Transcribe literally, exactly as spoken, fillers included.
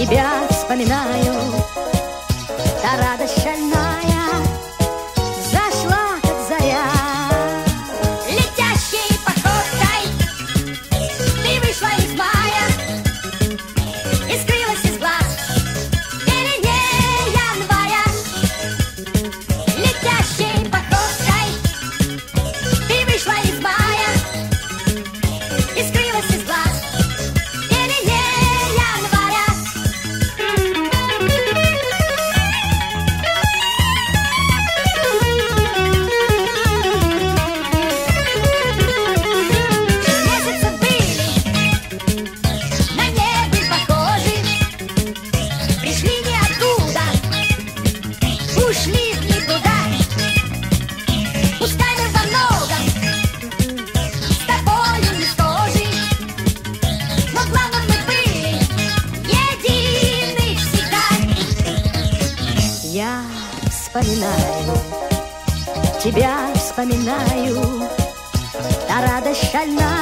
тебя вспоминаю. Та радость шальная зашла, как заря. Летящей походкой ты вышла из мая и скрылась из глаз в пелене января. Летящей походкой ты вышла из мая и скрылась из глаз в пелене января. Месяцы были на небе похожи, пришли ниоткуда, ушли в никуда. Пускай мы во многом с тобою не схожи, но главное мы были едины всегда. Я вспоминаю, тебя вспоминаю, та радость шальная